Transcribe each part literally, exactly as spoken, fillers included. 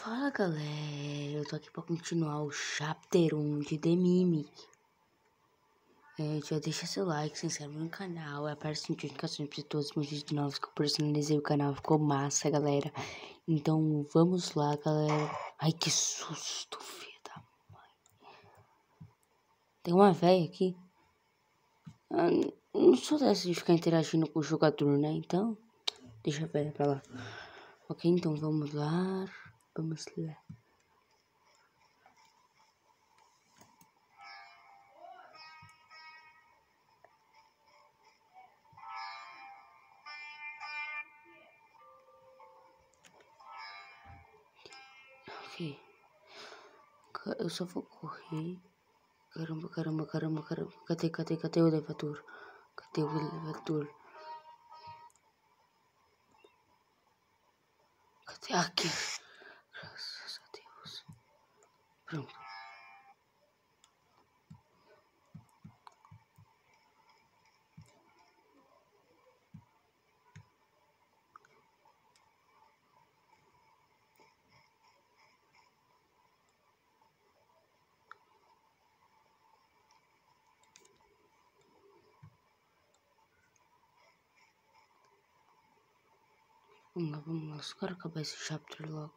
Fala galera, eu tô aqui pra continuar o Chapter um de The Mimic. É, já deixa seu like, se inscreve no canal, aparece notificações pra todos os meus vídeos novos que eu personalizei o canal, ficou massa galera. Então vamos lá galera. Ai que susto, filha da mãe. Tem uma velha aqui. Eu não sou dessa de ficar interagindo com o jogador, né? Então deixa a velha pra lá. Ok, então vamos lá. Vamos lá. Ok. Eu só vou correr. Caramba, caramba, caramba, caramba. Cadê, cadê, cadê o elevador? Cadê o elevador? Cadê? Aqui. Graças a Deus. Pronto. Vamos lá, vamos lá. Só quero acabar esse chapter logo.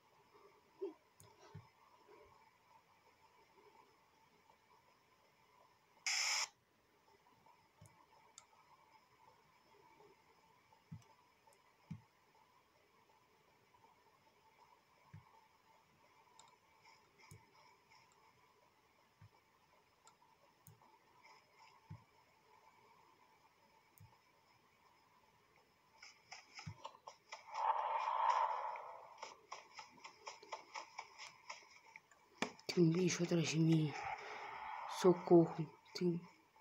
Tem um bicho atrás de mim. Socorro. Tem...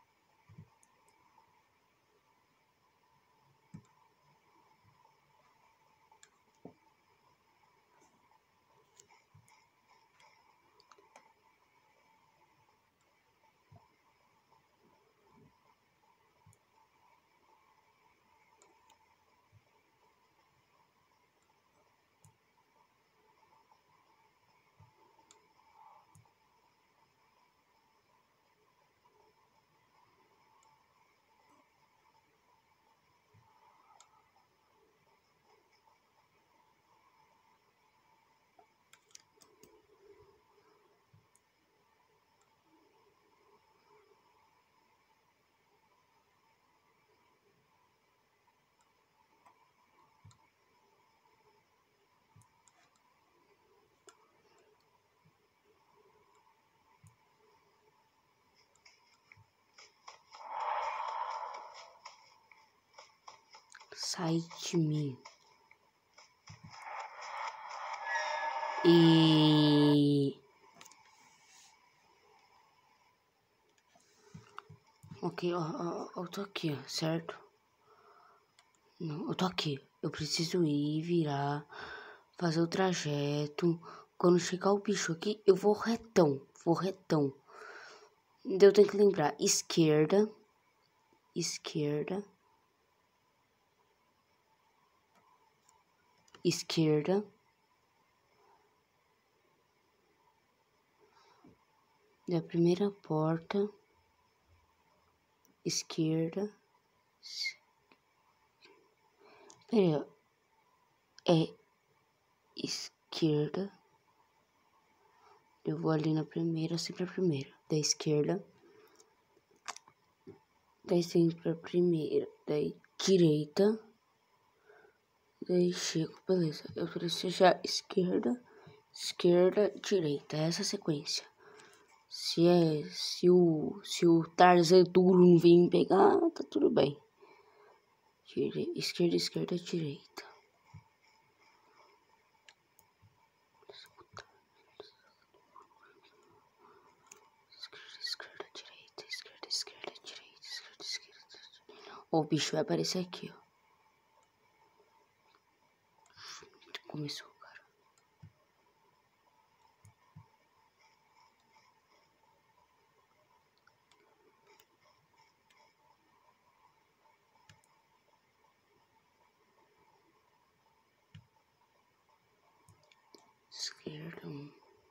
Sai de mim. E... Ok, ó, ó, eu tô aqui, ó, certo? Não, eu tô aqui. Eu preciso ir, virar, fazer o trajeto. Quando chegar o bicho aqui, eu vou retão, vou retão. Eu tenho que lembrar, esquerda, esquerda, esquerda, da primeira porta, esquerda, pera, é esquerda, eu vou ali na primeira, sempre a primeira, da esquerda, daí sempre a primeira, daí direita, daí chego, beleza, eu preciso já esquerda, esquerda, direita, essa sequência. Se é, se o, se o Tarzan duro não vem me pegar, tá tudo bem. Dire, esquerda, esquerda, direita. Esquerda, esquerda, direita, esquerda, esquerda, direita, esquerda, esquerda. Ó, o bicho vai aparecer aqui, ó. Começou, cara. Esquerdo.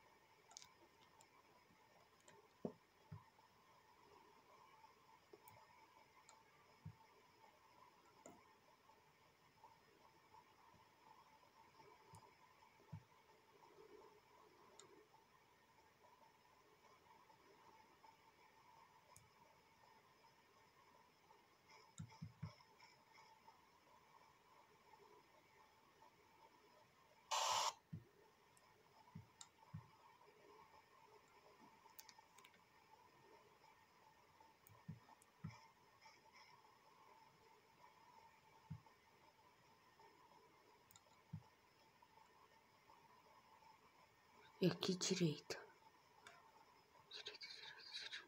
E aqui direita. Direita, direita, direita.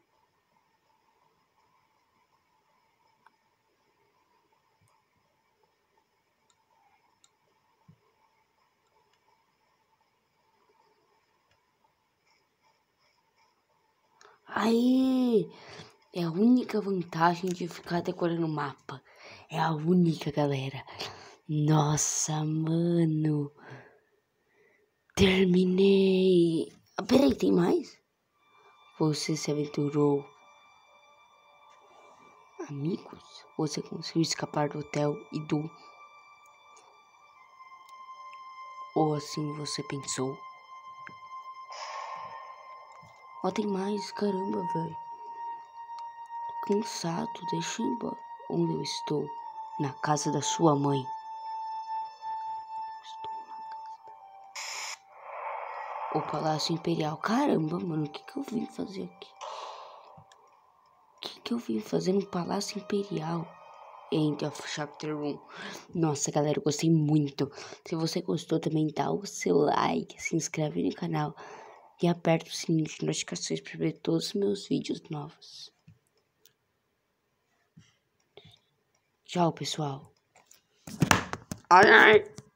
Aí é a única vantagem de ficar decorando o mapa. É a única, galera. Nossa, mano. Terminei. Ah, peraí, tem mais? Você se aventurou. Amigos, você conseguiu escapar do hotel e do... Ou assim você pensou? Ó, tem mais, caramba, velho. Cansado, deixa eu ir embora. Onde eu estou? Na casa da sua mãe. Estou na casa. O Palácio Imperial. Caramba, mano, o que que eu vim fazer aqui? O que que eu vim fazer no Palácio Imperial? End of Chapter um. Nossa, galera, eu gostei muito. Se você gostou também, dá o seu like, se inscreve no canal e aperta o sininho de notificações para ver todos os meus vídeos novos. Tchau, pessoal. Ai, ai.